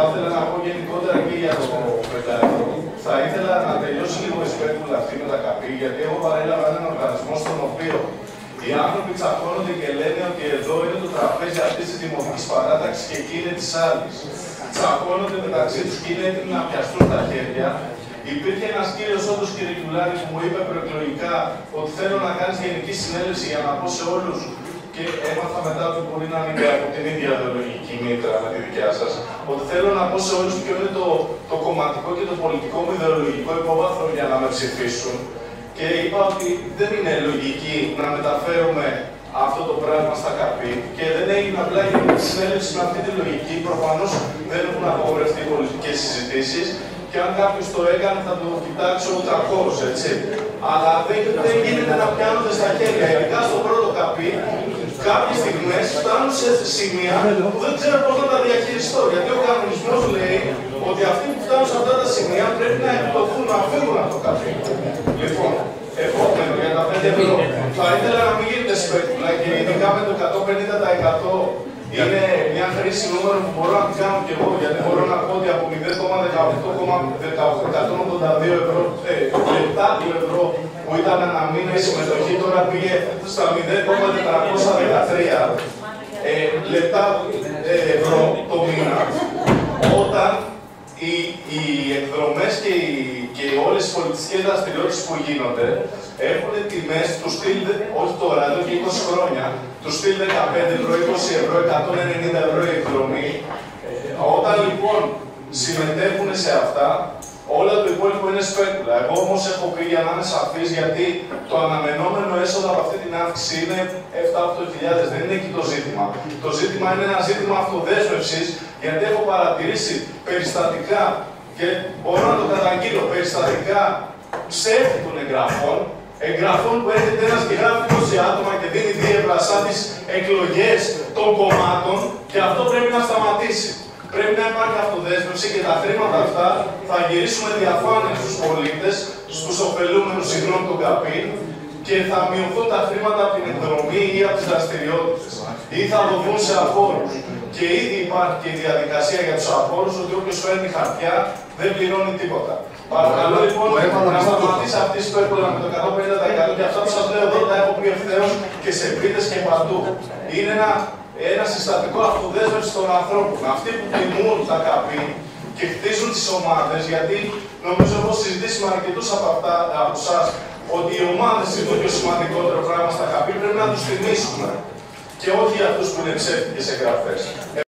θα ήθελα να πω γενικότερα και για το πεντάετο. Θα ήθελα να τελειώσει λίγο η σπέκουλα αυτή με τα καπί, γιατί εγώ παρέλαβα έναν οργανισμό στον οποίο οι άνθρωποι τσακώνονται και λένε ότι εδώ είναι το τραπέζι αυτή τη δημοτική παράταξη και εκεί είναι τη άλλη. Τσακώνονται μεταξύ του και είναι έτοιμοι να πιαστούν τα χέρια. Υπήρχε ένα κύριο, όντω κύριε Κιουλάρη, που μου είπε προεκλογικά ότι θέλω να κάνει γενική συνέλευση για να πω σε όλου. Και έμαθα μετά ότι μπορεί να είναι από την ίδια ιδεολογική μήτρα με τη δικιά σα. Ότι θέλω να πω σε όλου ποιο είναι το κομματικό και το πολιτικό μου ιδεολογικό υπόβαθρο για να με ψηφίσουν. Και είπα ότι δεν είναι λογική να μεταφέρουμε αυτό το πράγμα στα καπί και δεν έγινε απλά για τη συνέλευση με αυτή τη λογική. Προφανώς δεν έχουν απογορευτεί οι πολιτικές συζητήσεις και αν κάποιος το έκανε θα το κοιτάξει ο τρακός, έτσι. Αλλά δεν γίνεται να πιάνονται στα χέρια. Ειδικά στο πρώτο καπί, κάποιες στιγμές φτάνουν σε σημεία που δεν ξέρω πώς να τα διαχειριστώ. Γιατί ο κανονισμός λέει ότι αυτοί που φτάνουν σε αυτά τα σημεία πρέπει να εκπτωθούν, να φύγουν από το καπί. Λοιπόν, επόμενο για τα 5 ευρώ. Θα ήθελα να μην γίνεται σπέκουλα και ειδικά με το 150% είναι μια χρήση νούμερο που μπορώ να την κάνω και εγώ. Γιατί μπορώ να πω ότι από 0,182 λεπτά του ευρώ που ήταν ένα μήνα η συμμετοχή, τώρα πήγε στα 0,413 λεπτά ευρώ το μήνα. Όταν οι εκδρομές και όλες οι πολιτιστικές δραστηριότητες που γίνονται έχουν τιμές του στυλ, όχι τώρα, εδώ και 20 χρόνια, του στυλ 15 ευρώ, 20 ευρώ, 190 ευρώ η εκδρομή. Όταν λοιπόν συμμετέχουν σε αυτά, όλα το υπόλοιπο είναι σπέκουλα. Εγώ όμως έχω πει, για να είμαι σαφής, γιατί το αναμενόμενο έσοδο από αυτή την αύξηση είναι 7-8 δεν είναι εκεί το ζήτημα. Το ζήτημα είναι ένα ζήτημα αυτοδέσμευσης, γιατί έχω παρατηρήσει περιστατικά και μπορώ να το καταγγείλω, περιστατικά ψεύτη των εγγραφών που έρχεται ένας και γράφει 20 άτομα και δίνει δίευρα σαν τις εκλογές των κομμάτων και αυτό πρέπει να σταματήσει. Πρέπει να υπάρχει αυτοδέσμευση και τα χρήματα αυτά θα γυρίσουμε διαφάνεια στους πολίτες, στους ωφελούμενους συγγνώμη των καπί και θα μειωθούν τα χρήματα από την εκδρομή ή από τις δραστηριότητες ή θα δοθούν σε απόρους. Και ήδη υπάρχει και η διαδικασία για τους απόρους ότι όποιος φέρνει χαρτιά δεν πληρώνει τίποτα. Παρακαλώ λοιπόν να σταματήσει αυτή η σπέκουλα με το 150% και αυτά που σας λέω εδώ τα έχω πει ευθέως και σε πίτες και παντού. Είναι ένα συστατικό αυτοδέσμευση των ανθρώπων. Αυτοί που τιμούν τα καπί και χτίζουν τις ομάδες, γιατί νομίζω έχω συζητήσει με αρκετούς από εσάς ότι οι ομάδες είναι το πιο σημαντικότερο πράγμα στα καπί, πρέπει να τους τιμήσουμε. Και όχι για αυτούς που είναι ψεύτικες εγγραφές.